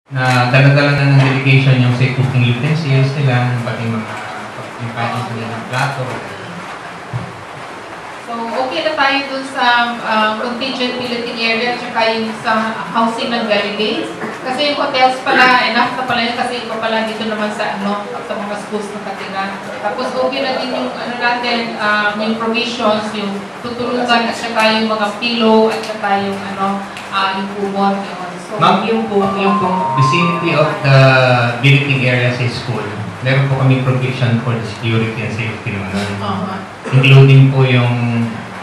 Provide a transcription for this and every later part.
na dala-dala na ng delegation yung say cooking utensils nila, pati mga yung package nila ng plato. So, okay na tayo dun sa contingent billeting area at saka yung sa housing ng delegates. Kasi yung hotels pala, enough na pala yun kasi iba pala dito naman sa sa mga schools na katira. Tapos okay na din yung natin, yung provisions, yung tutulungan at saka yung mga pillow at saka yung yung kumot. So, Ma'am, yung vicinity of the billeting area sa school, meron po kami provision for the security and safety naman. Including po yung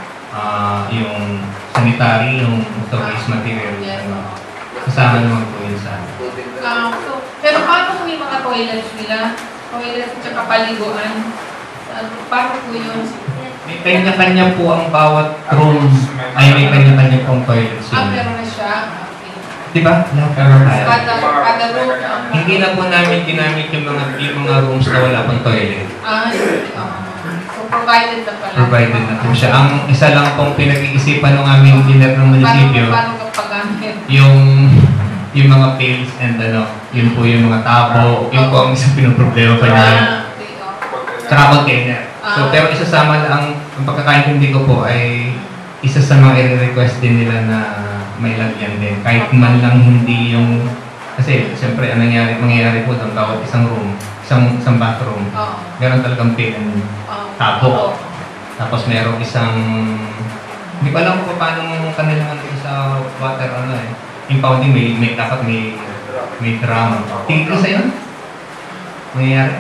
sanitary, yung waste material. Kasama naman po yun sa pero paano kung yung mga toilets nila? Toilets at saka paliguan? Paano po yun? May kanya-kanya po ang bawat room ay may kanya-kanya pong toilets yun. Meron na siya. Diba? Kada room. Hindi na po namin ginamit yung mga rooms na wala pang toilet. So provided na pala. Provided na po siya. Ang isa lang pong pinag-iisipan ng aming engineer ng munisipyo, yung mga pails and yun po yung mga tabo, yun po ang isang pinoproblema pa niya. Tsaka container. So, pero isasama lang, ang pagkakaintindi ko po ay isa sa mga i-request din nila na may lagyan din. Kahit man lang hindi yung, kasi siyempre ang mangyayari po doon, bawat isang room, isang bathroom, meron talagang pail and tabo. Tapos merong isang, hindi ko alam kung paano kanilang sa water, impounding, dapat may drum. Tingin ko sa yun? Mangyayari?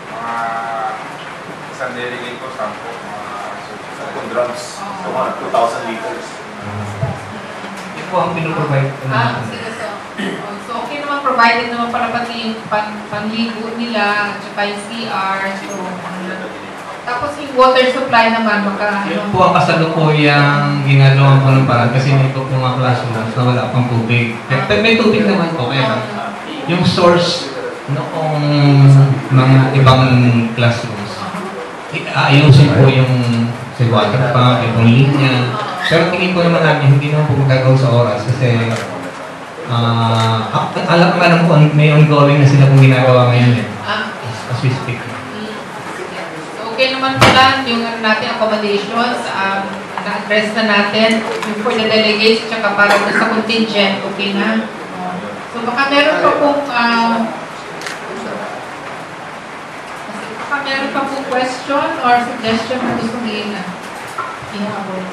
Isang delegate ko, 10 drums. So, 2,000 liters. Ito po ang pinoprovide. So, okay naman, provided naman para pati yung panligo nila, at saka yung CR. So, tapos yung water supply naman, yun po ang kasalukuyang ginagawa ko ng parang kasi nito po mga classrooms na wala pang tubig. May tubig naman po, kaya yung source noong mga ibang classrooms, ayusin po yung sa water pump, yung linya. Pero tingin ko naman namin, hindi naman po magagawa sa oras kasi alam ko may ongoing na sila kung ginagawa ngayon as we speak. Okay naman pala yung natin accommodations, na-address na natin yung for the delegates at saka para sa contingent, okay na. So baka meron pa pong question or suggestion na gusto nyo ihabol.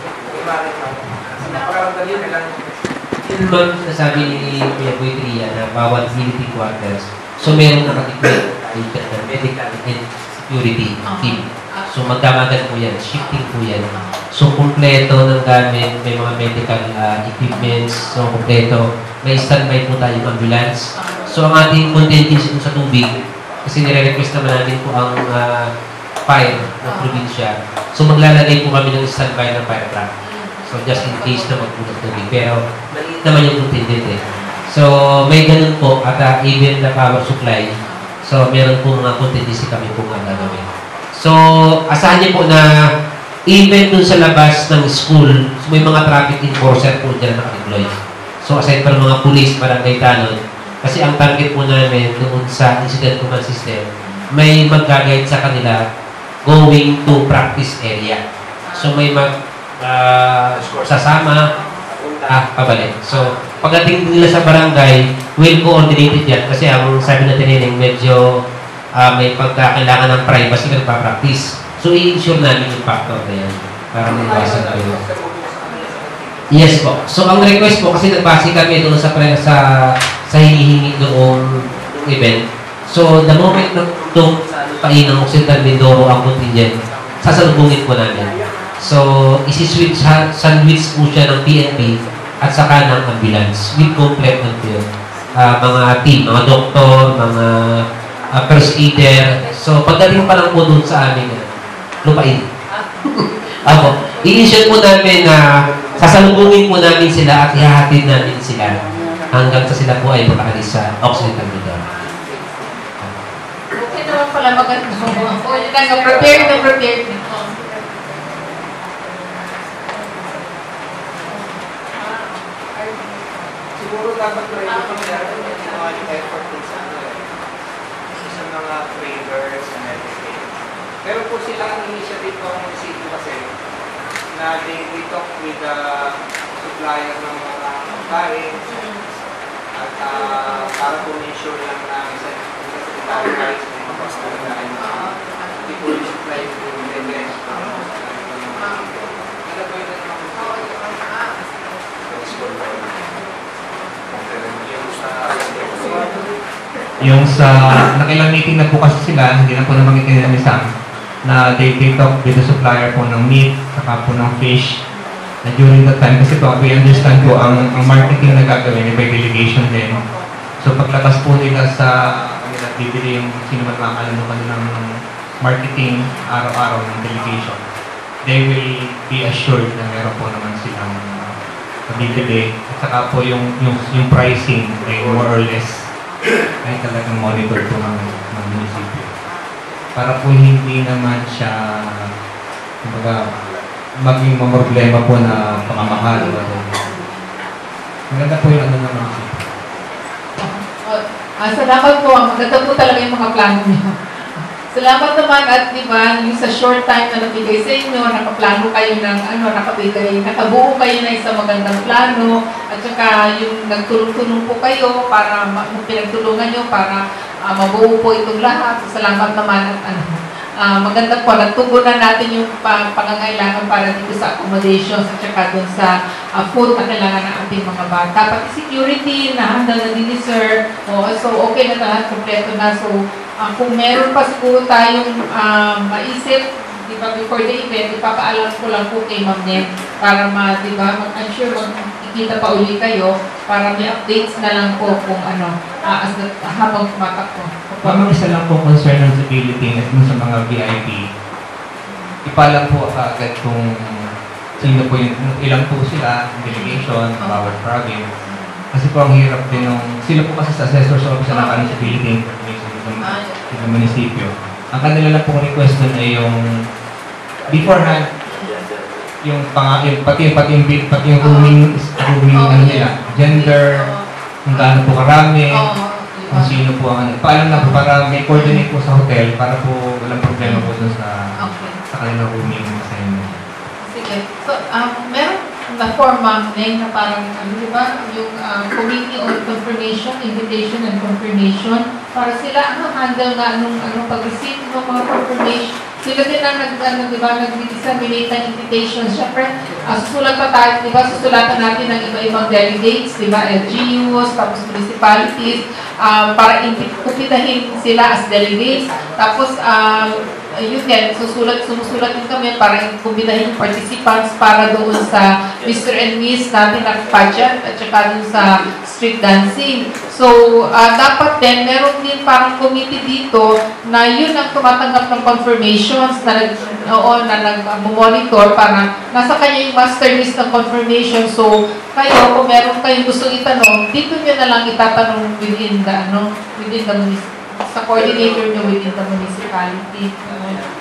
Yun doon nasabi ni Kuya Buitria na bawat military quarters, so meron nakatipid medical and security team. So magdamagan po yan, shifting po yan. So kumpleto ng gamit, may mga medical equipments, so kumpleto. May standby po tayong ambulance. So ang ating contingency sa tubig, kasi nire-request naman namin po ang fire ng probinsya. So maglalagay po kami ng standby ng fire truck. So just in case na magpunong tubig. Pero maliit naman yung contingent So may ganun po at even the power supply. So, meron po mga contingency kami po nga gagawin. So, asahan niyo po na even dun sa labas ng school, so may mga traffic enforcer po dyan nakadeploy. So, aside pa ng mga police, barangay tanod, kasi ang target po namin doon sa incident command system, may mag-guide sa kanila going to practice area. So, may sasama, pabalik. So, pagdating nila sa barangay, well coordinated yan kasi ang sabi na tinining medyo may pagkakailangan ng privacy na nagpa-practice. So, i-ensure namin yung factor na yan para maiwasan ko yun. Yes po. So, ang request po kasi nagbase kami doon sa hinihingi noong event. So, the moment na itong pain ng Occidental Mindoro ang contingent, sasalubungin po namin. So, sandwich po siya ng PNP at saka ng ambulance with complete ng mga team, mga doktor, mga first aider. So, pagdating pa lang po dun sa aming lupain. Ako, i-issue po namin na sasalubungin po namin sila at ihahatid namin sila hanggang sa sila po ay makaalis sa Occidental Mindoro. Okay naman pala maganda. Prepared na prepared. Siguro dapat ko rin ilang initiative ko ng munisipyo kasi na they talk with the supplier ng mga pagkain at para po ensure lang na isa sa guys may mapasok na hindi po yung supply to the rest. Yung sa nakilang meeting na po kasi sila, hindi na po naman itinanong ni Sam, na they talk with the supplier po ng meat, saka po ng fish, na during that time, kasi po, we understand po, ang marketing na gagawin ay by delegation din. So paglabas po nila sa kanila, bibili yung sino man makakalaman ng marketing araw-araw ng delegation, they will be assured na meron po naman silang bibili. At saka po yung pricing ay more or less ay talagang monitor po ng munisipyo. Para po hindi naman siya kumbaga maging problema po na pamamahal. Maganda po yung ano naman siya. Salamat po. Maganda po talaga yung mga plano niyo. Salamat naman at di ba, yung sa short time na nabigay sa inyo, nakaplano kayo ng nakabuo kayo na isang magandang plano at saka yung nagtulong-tulong po kayo para pinagtulungan nyo para mabuo po itong lahat. So, salamat naman at maganda po, nagtugunan natin yung pangangailangan para dito sa accommodations at saka dun sa food na kailangan ng ating mga bata. Pati security na handle na din ni Sir. So okay na lahat, kompleto na. So kung meron pa siguro tayong maisip, di ba, before the event, ipapaalam ko lang po kay Ma'am Ned para di ba, I'm sure makikita pa uli kayo para may updates na lang po kung habang tumatakbo. Pamang isa lang po concern ng billeting at sa mga VIP, ipalam po agad kung sino po yung, ilang po sila, delegation, bawat province. Kasi po ang hirap din sila po kasi sa assessor's office na nakaano sa billeting sa munisipyo. Ang kanila lang pong request nun ay yung beforehand, yung pati yung rooming ano nila, gender, kung gaano po karami, kung sino po ang paalam na po para may coordinate po sa hotel para po walang problema po dun sa kanilang rooming sa inyo. Sige. So, meron na form name na parang, di ba, yung committee on confirmation, invitation and confirmation, para sila ang handle na anong pag-receive ng mga confirmation. Sila din ang nag-disseminate ng invitations. Siyempre, susulat pa tayo, di ba, susulatan natin ng iba-ibang delegates, di ba, LGUs, tapos municipalities, para kumpitahin sila as delegates. Tapos, yun din, sumusulat din kami para kumbinahin yung participants para doon sa Mr. and Miss natin ng pageant at saka doon sa street dancing. So, dapat din, meron din parang committee dito na yun ang tumatanggap ng confirmations na nag-monitor para nasa kanya yung master list ng confirmation. So, kayo, kung meron kayong gusto itanong, dito nyo na lang itatanong within the sa coordinator nyo within the municipality.